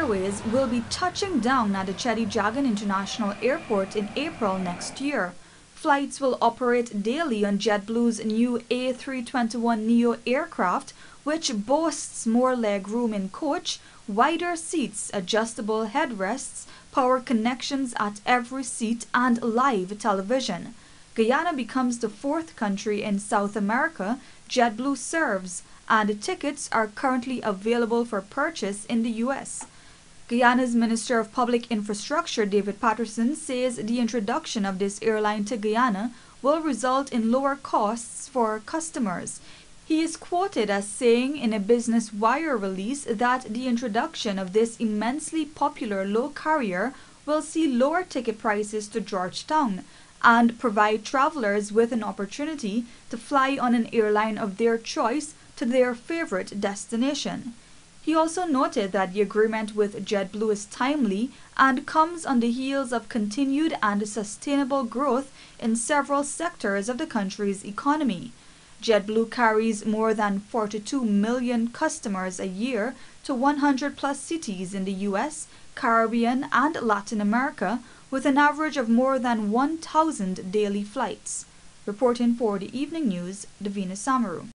Airways will be touching down at the Cheddi Jagan International Airport in April next year. Flights will operate daily on JetBlue's new A321neo aircraft, which boasts more legroom in coach, wider seats, adjustable headrests, power connections at every seat, and live television. Guyana becomes the fourth country in South America JetBlue serves, and tickets are currently available for purchase in the U.S. Guyana's Minister of Public Infrastructure, David Patterson, says the introduction of this airline to Guyana will result in lower costs for customers. He is quoted as saying in a Business Wire release that the introduction of this immensely popular low carrier will see lower ticket prices to Georgetown and provide travelers with an opportunity to fly on an airline of their choice to their favorite destination. He also noted that the agreement with JetBlue is timely and comes on the heels of continued and sustainable growth in several sectors of the country's economy. JetBlue carries more than 42 million customers a year to 100+ cities in the U.S., Caribbean, and Latin America, with an average of more than 1,000 daily flights. Reporting for the Evening News, Davina Samaru.